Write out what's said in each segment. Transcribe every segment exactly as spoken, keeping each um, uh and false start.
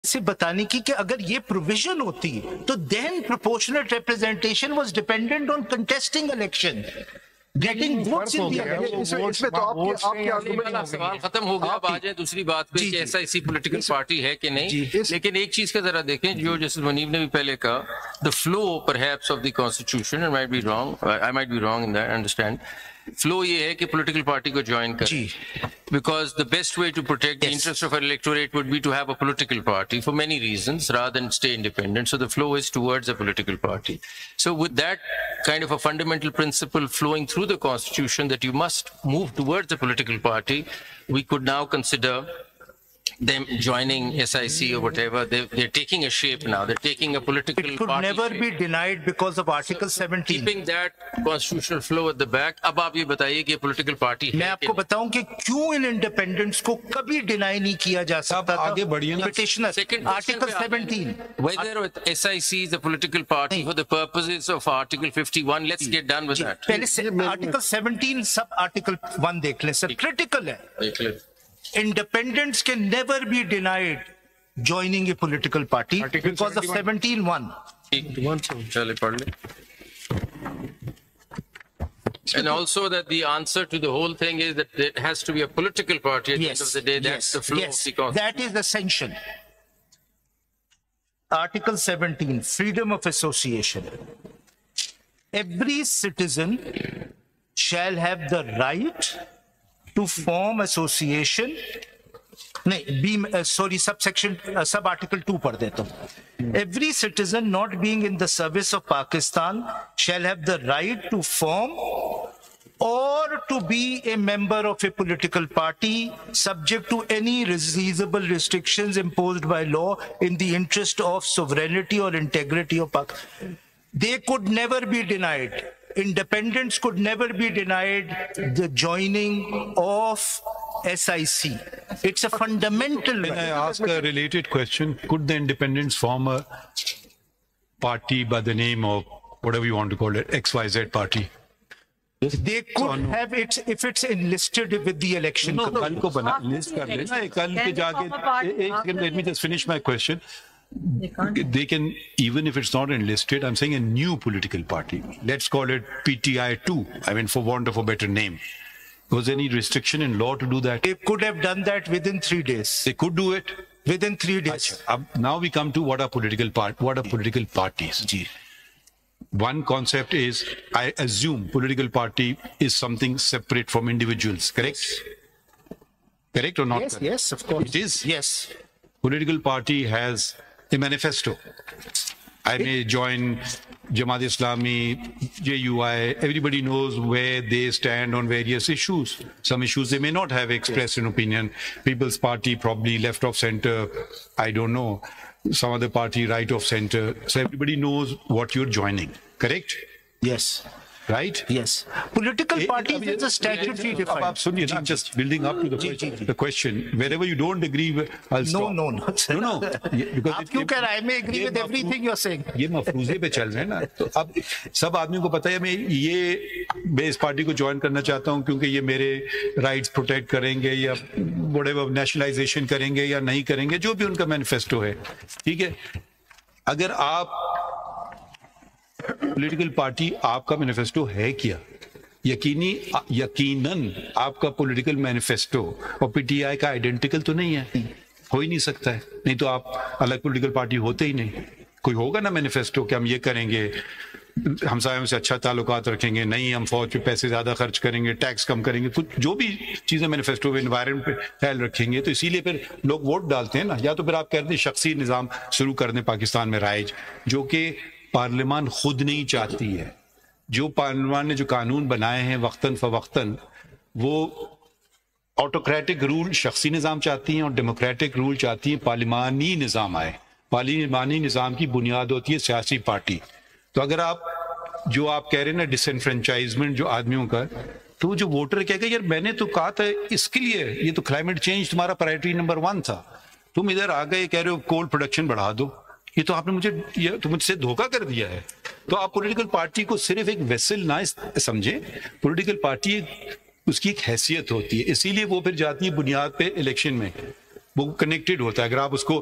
से बताने की कि अगर ये प्रोविजन होती तो then proportionate representation was dependent on contesting election, getting votes in the इसमें तो आपके आपके आर्गुमेंट सवाल खत्म हो गया। अब आ जाए दूसरी बात पे कि ऐसा इसी पॉलिटिकल पार्टी है कि नहीं। लेकिन एक चीज का जरा देखें, जो जस्टिस मुनीब ने भी पहले कहा, the flow perhaps of the constitution, I might be wrong, I might be wrong in that, understand, flow ये है कि पॉलिटिकल पार्टी को ज्वाइन करें, because the best way to protect the yes. interest of an electorate would be to have a political party for many reasons rather than stay independent. So the flow is towards a political party. So with that kind of a fundamental principle flowing through the constitution that you must move towards a political party, we could now consider them joining S I C or whatever. They, they're taking a shape now. They're taking a political party. It could party never shape. be denied because of Article so, seventeen. Keeping that constitutional flow at the back. अब आप ये बताइए कि political party मैं आपको बताऊं कि क्यों इन इंडिपेंडेंट्स को कभी डिनाई नहीं किया जा सकता था। आगे बढ़िए ना। Petitioner, Second Article seventeen. Whether S I C is a political party for the purposes of Article fifty-one, let's get done with that. पहले Article seventeen सब Article one देख लें सर, critical है। Independents can never be denied joining a political party Article because of seventeen one. And also that the answer to the whole thing is that it has to be a political party at yes, the end of the day. That's yes, the flow yes, of the constitution. that is essential. Article seventeen, freedom of association. Every citizen shall have the right to form association. नहीं, B, uh, sorry, subsection, uh, sub article two पढ़ देता हूँ. Every citizen not being in the service of Pakistan shall have the right to form or to be a member of a political party subject to any reasonable restrictions imposed by law in the interest of sovereignty or integrity of Pakistan. They could never be denied. Independents could never be denied the joining of S I C. It's a fundamental right. Can I ask a related question? Could the independents form a party by the name of whatever you want to call it, X Y Z party? They could so, no. have it if it's enlisted with the election. No, no, no. Bana, list kar lena, kal ke jaake, let me just finish my question. They, they can, even if it's not enlisted, I'm saying a new political party. Let's call it P T I two, I mean, for want of a better name. Was there any restriction in law to do that? They could have done that within three days. They could do it? Within three days. Achha, now we come to what are political part, what are political parties. Ji. One concept is, I assume political party is something separate from individuals, correct? Yes. Correct or not? Yes, correct? yes, of course. It is? Yes. Political party has a manifesto. I may join Jamaat Islami, J U I, everybody knows where they stand on various issues. Some issues they may not have expressed an opinion. People's Party probably left of center, I don't know. Some other party right of center. So everybody knows what you're joining, correct? Yes. Right? Yes. Political party is a statutory defined. Absolutely. I'm just building up to the, question, the question. Wherever you don't agree with, I'll stop. No, no, no. No, no. Because आप क्यों कह रहे हैं? I may agree with everything you're saying. ये मफरूजे पे चल रहे हैं ना. तो अब सब आदमियों को पता है मैं ये मैं इस पार्टी को ज्वाइन करना चाहता हूँ क्योंकि ये मेरे राइट्स प्रोटेक्ट करेंगे या whatever नेशनलाइजेशन करेंगे या नहीं करेंगे, जो भी उनका मैनिफेस्टो है. ठीक है. अगर आप पॉलिटिकल पार्टी आपका मैनिफेस्टो है क्या? यकीनी यकीनन आपका पॉलिटिकल मैनिफेस्टो और पीटीआई का आइडेंटिकल तो नहीं है, हो ही नहीं सकता है. नहीं तो आप अलग पॉलिटिकल पार्टी होते ही नहीं. कोई होगा ना मैनिफेस्टो कि हम ये करेंगे, हमसायों से अच्छा ताल्लुकात रखेंगे, नहीं हम फौज पे पैसे ज्यादा खर्च करेंगे, टैक्स कम करेंगे, कुछ जो भी चीजें मैनिफेस्टो में एनवायरनमेंट पे ख्याल रखेंगे. तो इसीलिए फिर लोग वोट डालते हैं ना. या तो फिर आप कहते हैं शख्सी निज़ाम शुरू कर दें पाकिस्तान में राइज, जो कि पार्लियामान खुद नहीं चाहती है. जो पार्लियामान ने जो कानून बनाए हैं वक्तन फवक्तन, वो ऑटोक्रेटिक रूल शख्सी निज़ाम चाहती हैं और डेमोक्रेटिक रूल चाहती हैं पार्लियामानी निज़ाम आए. पार्लियामानी निज़ाम की बुनियाद होती है सियासी पार्टी. तो अगर आप जो आप कह रहे हैं ना डिसएनफ्रेंचाइजमेंट जो आदमियों का, तो जो वोटर कहेगा यार मैंने तो कहा था इसके लिए, ये तो क्लाइमेट चेंज तुम्हारा प्रायोरिटी नंबर वन था, तुम इधर आ गए कह रहे हो कोल प्रोडक्शन बढ़ा दो, ये तो आपने मुझे ये तो मुझसे धोखा कर दिया है. तो आप पॉलिटिकल पार्टी को सिर्फ एक वेसल ना समझें. पॉलिटिकल पार्टी उसकी एक हैसियत होती है, इसीलिए वो फिर जाती है बुनियाद पे इलेक्शन में, वो कनेक्टेड होता है. अगर आप उसको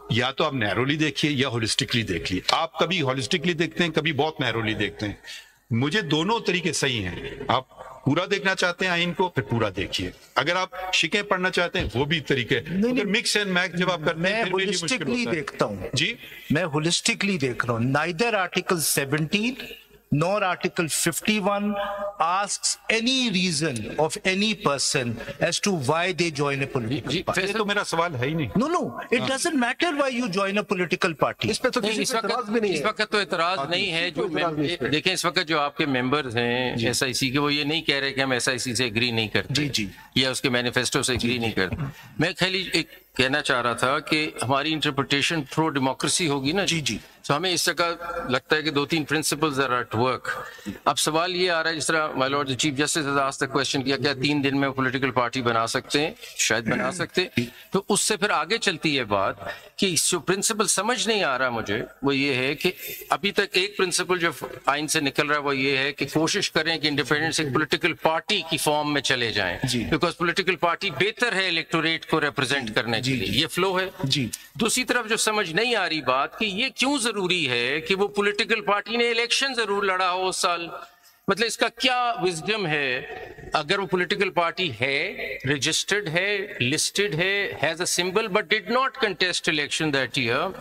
या तो आप नैरोली देखिए या होलिस्टिकली देखिए। आप कभी होलिस्टिकली देखते हैं, कभी बहुत नैरोली देखते हैं। मुझे दोनों तरीके सही हैं। आप पूरा देखना चाहते हैं आइन को, फिर पूरा देखिए। अगर आप शिकें पढ़ना चाहते हैं, वो भी तरीके। फिर मिक्स एंड मैच जब आप करते हैं, मैं होलिस्टिकली देखता हूँ जी, मैं होलिस्टिकली देख रहा हूँ। Neither article seventeen nor Article fifty-one asks any reason of any person as to why they join a political party. ये तो मेरा सवाल है ही नहीं। No, no, it doesn't matter why you join a political party. इस पे तो किसी को इतराज भी नहीं है। इस वक्त तो इतराज नहीं है। जो देखें इस वक्त जो आपके मेंबर्स हैं एसआईसी के, वो ये नहीं कह रहे कि हम एसआईसी से एग्री नहीं करते जी जी या उसके मैनिफेस्टो से एग्री नहीं करते। मैं खाली एक कहना चाह रहा था कि हमारी इंटरप्रिटेशन प्रो डेमोक्रेसी होगी ना जी जी तो हमें इस जगह लगता है कि दो तीन प्रिंसिपल्स आर एट वर्क। अब सवाल ये आ रहा है, जिस तरह माय लॉर्ड चीफ जस्टिस ने आस्क्ड द क्वेश्चन किया, क्या तीन दिन में पॉलिटिकल पार्टी बना सकते हैं? शायद बना सकते। तो उससे फिर आगे चलती है बात कि जो प्रिंसिपल समझ नहीं आ रहा मुझे, वो ये है कि अभी तक एक प्रिंसिपल जो आइन से निकल रहा है वो ये है कि कोशिश करें कि इंडिपेंडेंस एक पॉलिटिकल पार्टी की फॉर्म में चले जाएं, बिकॉज पॉलिटिकल पार्टी बेहतर है इलेक्टोरेट को रिप्रेजेंट करने के लिए। ये फ्लो है जी। दूसरी तरफ जो समझ नहीं आ रही बात कि ये क्यों जरूरी है कि वो पॉलिटिकल पार्टी ने इलेक्शन जरूर लड़ा हो उस साल। मतलब इसका क्या विजडम है? अगर वो पॉलिटिकल पार्टी है, रजिस्टर्ड है, लिस्टेड है, has a symbol but did not contest election that year,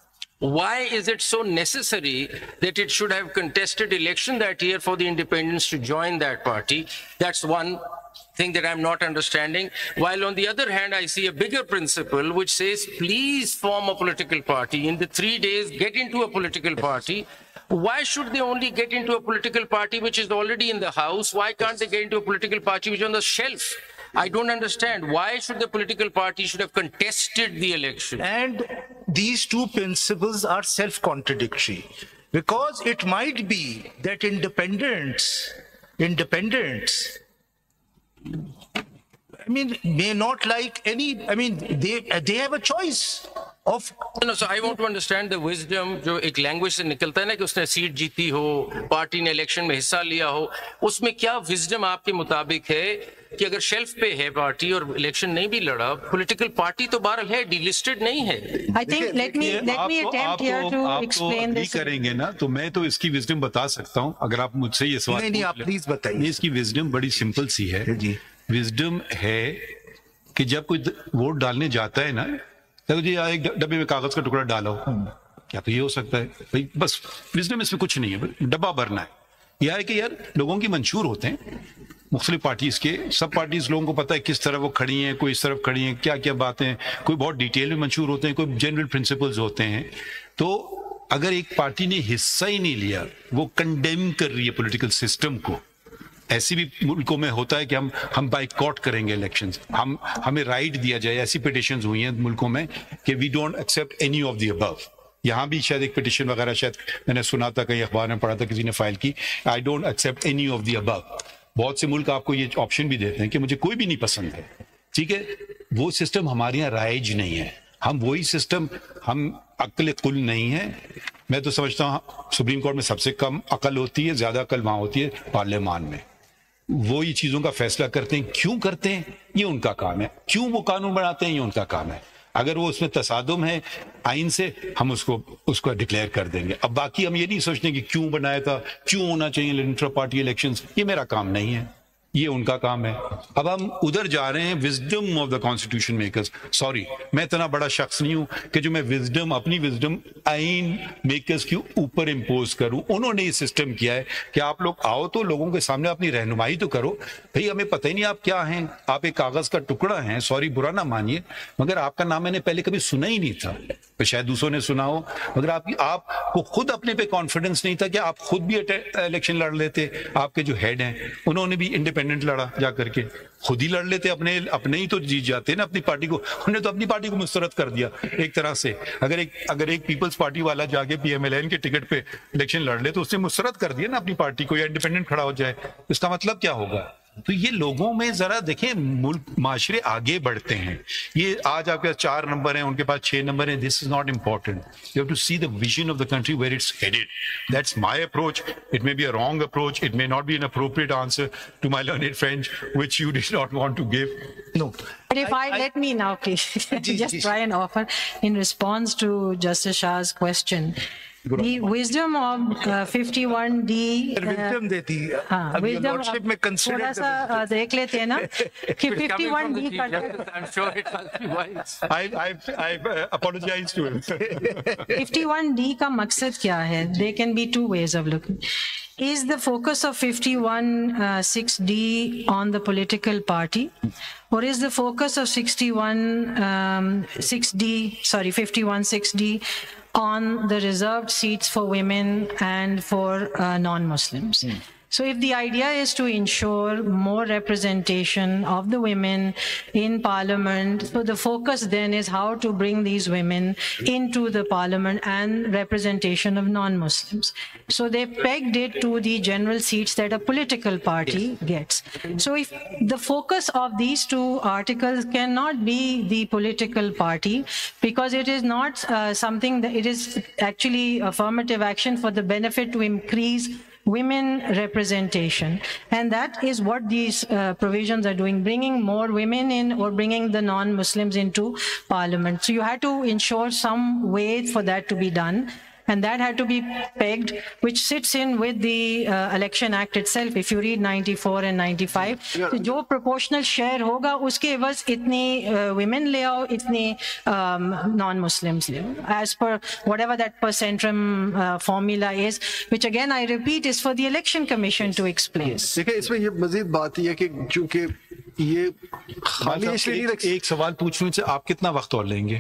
why is it so necessary that it should have contested election that year for the independents to join that party? That's one thing that I'm not understanding. While on the other hand, I see a bigger principle which says, please form a political party. In the three days, get into a political party. Why should they only get into a political party which is already in the house? Why can't they get into a political party which is on the shelf? I don't understand. Why should the political party should have contested the election? And these two principles are self-contradictory, because it might be that independents, independents, I mean, may not like any, I mean, they, they have a choice of. No, so I want to understand the wisdom जो एक language से निकलता है ना कि उसने seat जीती हो, पार्टी ने इलेक्शन में हिस्सा लिया हो, उसमें क्या विजडम आपके मुताबिक है कि अगर शेल्फ पे है पार्टी और इलेक्शन नहीं भी लड़ा, पॉलिटिकल पार्टी तो बहरहाल है, डिलिस्टेड नहीं है। I think let me let me attempt here to explain this. करेंगे ना तो मैं तो इसकी विजडम बता सकता हूँ, अगर आप मुझसे ये सवाल नहीं नहीं आप प्लीज बताइए। इसकी विजडम बड़ी सिंपल सी है जी। विजडम है कि जब कोई वोट डालने जाता है ना, तो जी एक डब्बे में कागज का टुकड़ा डालो, क्या तो ये हो सकता है भाई, बस विजडम इसमें कुछ नहीं है, डब्बा भरना है। यह है कि यार लोगों की मंशूर होते हैं मुख्तलिफ पार्टीज के, सब पार्टीज लोगों को पता है किस तरह वो खड़ी हैं, कोई इस तरफ खड़ी हैं, क्या क्या बातें, कोई बहुत डिटेल में मंशूर होते हैं, कोई जनरल प्रिंसिपल्स होते हैं। तो अगर एक पार्टी ने हिस्सा ही नहीं लिया, वो कंडेम कर रही है पॉलिटिकल सिस्टम को। ऐसी भी मुल्कों में होता है कि हम हम बाइकॉट करेंगे इलेक्शंस, हम हमें राइट दिया जाए। ऐसी पिटिशंस हुई हैं मुल्कों में कि we don't accept any of the above. यहाँ भी शायद एक पिटिशन वगैरह शायद मैंने सुना था, कहीं अखबार में पढ़ा था, किसी ने फाइल की, I don't accept any of the above. बहुत से मुल्क आपको ये ऑप्शन भी देते हैं कि मुझे कोई भी नहीं पसंद है, ठीक है। वो सिस्टम हमारे यहाँ राइज नहीं है। हम वही सिस्टम, हम अक्ल कुल नहीं है। मैं तो समझता हूँ सुप्रीम कोर्ट में सबसे कम अकल होती है, ज्यादा अकल वहां होती है पार्लियामान में। वो ये चीजों का फैसला करते हैं, क्यों करते हैं ये उनका काम है, क्यों वो कानून बनाते हैं ये उनका काम है। अगर वो उसमें तसादुम है आइन से, हम उसको उसको डिक्लेयर कर देंगे। अब बाकी हम ये नहीं सोचते कि क्यों बनाया था, क्यों होना चाहिए इंट्रा पार्टी इलेक्शंस, ये मेरा काम नहीं है, ये उनका काम है। अब हम उधर जा रहे हैं, wisdom of the constitution makers. Sorry, मैं इतना बड़ा शख्स नहीं हूं कि जो मैं विजडम, अपनी विजडम आइन मेकर्स के ऊपर इम्पोज करूं। उन्होंने ये सिस्टम किया है कि आप लोग आओ तो लोगों के सामने अपनी रहनुमाई तो करो। भाई हमें पता ही नहीं आप क्या हैं, आप एक कागज का टुकड़ा हैं, सॉरी बुरा ना मानिए, मगर आपका नाम मैंने पहले कभी सुना ही नहीं था, तो शायद दूसरों ने सुना हो, मगर आपकी आपको खुद अपने पे कॉन्फिडेंस नहीं था कि आप खुद भी इलेक्शन लड़ लेते। आपके जो हेड हैं उन्होंने भी इंडिपेंडेंट लड़ा, जा करके खुद ही लड़ लेते, अपने अपने ही तो जीत जाते ना अपनी पार्टी को। उन्होंने तो अपनी पार्टी को मुस्तरद कर दिया एक तरह से। अगर एक अगर एक पीपल्स पार्टी वाला जाके पीएमएलएन के टिकट पे इलेक्शन लड़ ले तो उसने मुस्तरद कर दिया ना अपनी पार्टी को, या इंडिपेंडेंट खड़ा हो जाए। इसका मतलब क्या होगा? तो ये लोगों में जरा देखें, मुल्क माशरे आगे बढ़ते हैं। ये आज आपके पास चार नंबर हैं, उनके पास छह नंबर हैं, this is not important. You have to see the vision of the country where it's headed. That's my approach. It may be a wrong approach, it may not be an appropriate answer to my learned friend which you did not want to give. No. But if I, I let me now, please, just try and offer in response to Justice Shah's question. The wisdom of uh, fifty-one D. Wisdom देती है। हाँ, wisdom में consider थोड़ा सा uh, देख लेते हैं ना कि fifty-one D का I'm sure it must be wise. I I I apologize to him. fifty-one D का मकसद क्या है? There can be two ways of looking. Is the focus of fifty-one six D on the political party, or is the focus of sixty-one six D, sorry, fifty-one six D on the reserved seats for women and for uh, non-Muslims? Mm. So if the idea is to ensure more representation of the women in parliament, so the focus then is how to bring these women into the parliament and representation of non-Muslims. So they pegged it to the general seats that a political party gets. So if the focus of these two articles cannot be the political party, because it is not uh, something that it is actually affirmative action for the benefit to increase women representation, and that is what these uh, provisions are doing, bringing more women in or bringing the non-Muslims into parliament. So you had to ensure some way for that to be done, and that had to be pegged, which sits in with the uh, Election Act itself. If you read ninety-four and ninety-five, so जो proportional share होगा उसके एवज इतनी uh, women ले आओ, इतनी um, non-Muslims ले आओ, as per whatever that per centrum uh, formula is, which again I repeat is for the Election Commission to explain. देखिए इसमें ये मजीद बात ये कि चूंकि ये खाली इसलिए एक, एक सवाल पूछने से आप कितना वक्त और लेंगे?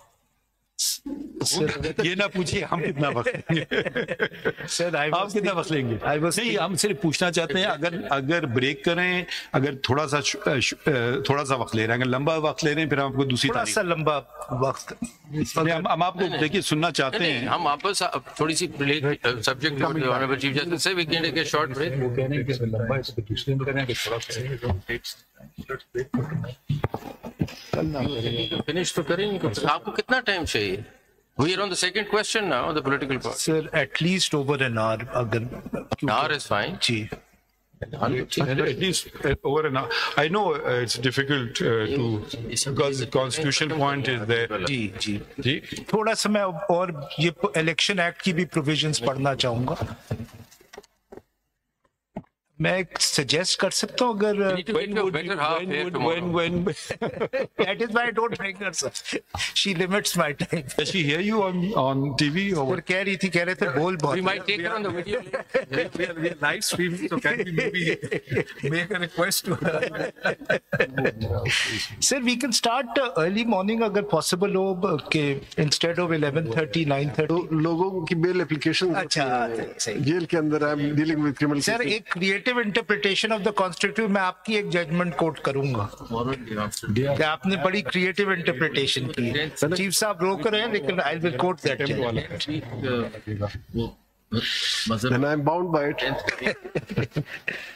ये ना पूछिए हम कितना वक्त लेंगे। सर आप कितना वक्त लेंगे? नहीं, हम सिर्फ पूछना चाहते हैं, अगर अगर ब्रेक करें, अगर थोड़ा सा थोड़ा सा वक्त ले रहे हैं, अगर लंबा वक्त ले रहे हैं फिर हम आपको दूसरी थोड़ा सा लंबा वक्त हम, हम आपको देखिए सुनना चाहते हैं। हम वापस थोड़ी सी सब्जेक्ट ऑनरेबल चीफ जस्टिस से we can take a short break. वो कह रहे हैं कि लंबा है तो दूसरे में करें कि थोड़ा फिनिश तो करेंगे। आपको कितना टाइम चाहिए? We are on the second question now, the political part. Sir, at least over an hour. Agar, an hour is fine. Ji. At least over an hour. I know uh, it's difficult uh, to because the constitutional point is there. जी जी जी. थोड़ा सा मैं और ये election act की भी provisions पढ़ना चाहूँगा। मैं सजेस्ट कर सकता हूँ अगर when would when would when when that is why I don't bring her, sir. She limits my time. Does she hear you on on T V or what? कह रही थी, कह रहे थे बोल बहुत। We might take her on the video. we are, we are live streaming, so can we maybe make a request to her? Sir, we can start uh, early morning अगर possible हो कि instead of eleven thirty nine thirty लोगों की bail application अच्छा जेल के अंदर I am dealing with criminal. Sir एक creative interpretation of the constitution मैं आपकी एक जजमेंट कोट करूंगा कि आपने बड़ी क्रिएटिव इंटरप्रिटेशन की है। चीफ साहब रोक रहे हैं लेकिन I will quote that and I am bound by it.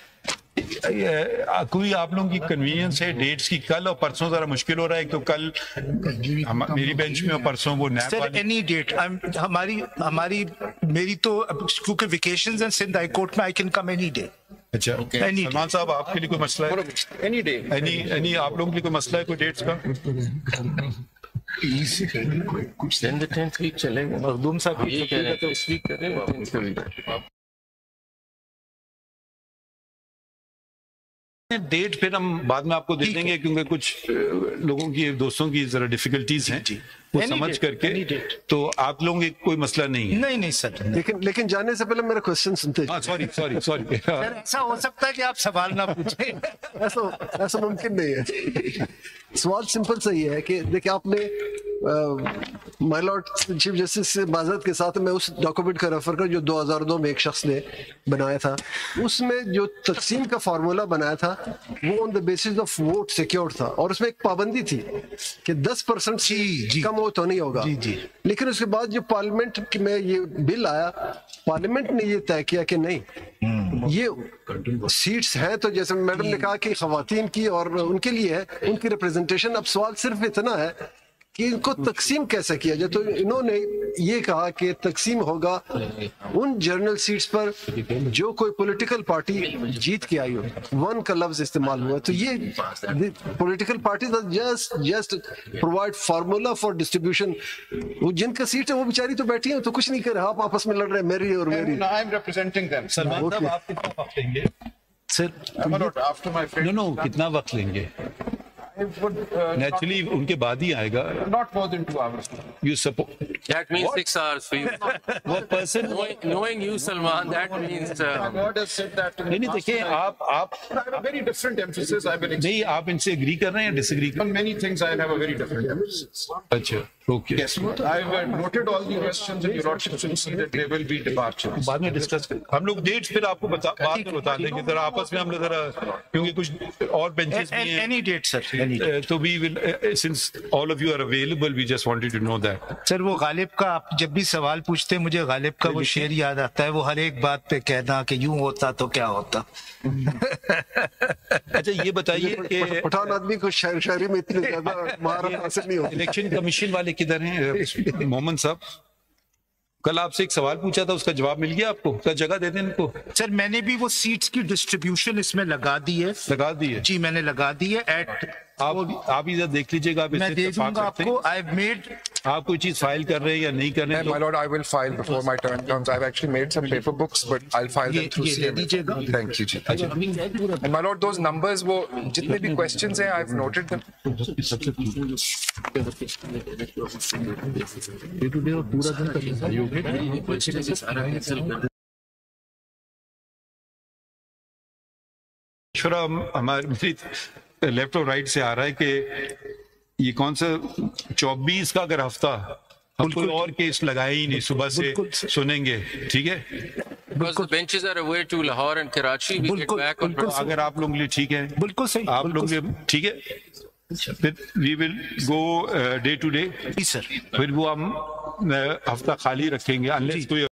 कोई आप लोगों की कन्वीनियंस है डेट्स की? कल और परसों जरा मुश्किल हो रहा है, तो कल हम, मेरी बेंच में और परसों वो नैप वाली। एनी डेट हमारी हमारी मेरी तो क्योंकि वेकेशंस हैं सिंध हाई कोर्ट में, I can come any day. अच्छा सलमान साहब आपके लिए कोई मसला है? एनी डे एनी एनी आप लोगों के लिए कोई मसला है कोई डेट्स का? Then the tenth week चलेगा। मखदूम साहब ये कह रहे हैं इस वीक करें डेट, फिर हम बाद में आपको दे देंगे क्योंकि कुछ लोगों की दोस्तों की जरा डिफिकल्टीज हैं वो समझ करके, तो आप लोगों की कोई मसला नहीं है। नहीं नहीं सर, लेकिन लेकिन जाने से पहले मेरा क्वेश्चन सुनते हैं। सॉरी सॉरी सॉरी ऐसा हो सकता है कि आप सवाल ना पूछें। ऐसा ऐसा मुमकिन नहीं है। सवाल सिंपल सा ही है कि देखिए आपने माय लॉर्ड चीफ जस्टिस से माजरत के साथ मैं उस डॉक्यूमेंट का रेफर कर जो दो हज़ार दो में एक शख्स ने बनाया था, उसमें जो तकसीम का फार्मूला बनाया था वो on the basis of vote secured था, और उसमें एक पाबंदी थी कि दस परसेंट से कम हो तो नहीं होगा। जी जी। लेकिन उसके बाद जो पार्लियामेंट में ये बिल आया, पार्लियामेंट ने ये तय किया कि नहीं, ये सीट्स हैं तो जैसे मैडम ने कहा कि खवातीन की और उनके लिए है, उनकी रिप्रेजेंटेशन। अब सवाल सिर्फ इतना है कि इनको तकसीम कैसे किया जाए। तो इन्होंने ये कहा कि तकसीम होगा उन जर्नल सीट्स पर जो कोई पॉलिटिकल पार्टी जीत के आई हो। वन का लफ्ज इस्तेमाल हुआ, तो ये political party just just provide formula for distribution. वो जिनका सीट है वो बेचारी तो बैठी है, तो कुछ नहीं कर रहे, आप आपस में लड़ रहे हैं, मेरी और मेरी। I am representing them. Salman साहब आप कितना वक्त लेंगे sir? After my friend no no कितना वक्त लेंगे? Naturally, उनके बाद ही आएगा। Not more than two hours. You suppose That means six hours for you. what person? Knowing, knowing you, Salman, that means. My Uh, God has said that. नहीं नहीं देखिए आप आप I have a very different emphasis. I will नहीं आप इनसे agree कर रहे हैं या डिसएग्री कर on many things. I have a very different emphasis. अच्छा okay Yes, I've uh, noted all the questions, and your lordship will see that there will be departures. बाद में डिस्कस करें। हम लोग डेट्स फिर आपको बता बाद में बता देंगे जरा आपस में हम लोग जरा, क्योंकि कुछ और बेंचेस भी हैं। Any date, sir. Any date. तो we will uh, since all of you are available we just wanted to know that. Sir वो गालिब का, आप जब भी सवाल पूछते हैं मुझे गालिब का वो शेर याद आता है, वो हर एक बात पे कहना कि यूं होता तो क्या होता। अच्छा ये बताइए कि पठान आदमी को शायर शायरी में इतनी ज्यादा महारत हासिल नहीं होती। इलेक्शन कमीशन वाले किधर हैं मोहम्मद साहब? कल आपसे एक सवाल पूछा था, उसका जवाब मिल गया आपको? क्या जगह दे दें इनको? सर मैंने भी वो सीट्स की डिस्ट्रीब्यूशन इसमें लगा दी है। लगा दी है जी मैंने लगा दी है। एट आप आप इधर देख लीजिएगा, आप मैं इससे दे इत्तेफाक दूंगा रखते हैं? आपको। आई हैव मेड आप कोई चीज फाइल कर रहे हैं या नहीं कर रहे हैं? My lord, I will file before my turn comes. I've actually made some paper books, but I'll file them ये through ये C दे M A. दीजिएगा। Thank you, ji. And my lord, those numbers, वो जितने भी questions हैं, I've noted them. शोरा हमारे मेरी left और राइट से आ रहा है कि ये कौन सा चौबीस का अगर हफ्ता हम कोई और केस लगाए ही नहीं, सुबह से सुनेंगे, ठीक है? because the benches are away to Lahore and Karachi, we get बिल्कुल, back on. बिल्कुल। अगर आप लोग के लिए ठीक है, बिल्कुल सही, आप बिल्कुल लोग लिए ठीक है, फिर we will go day to day. जी सर। फिर वो हम अ, हफ्ता खाली रखेंगे अनलेस कोई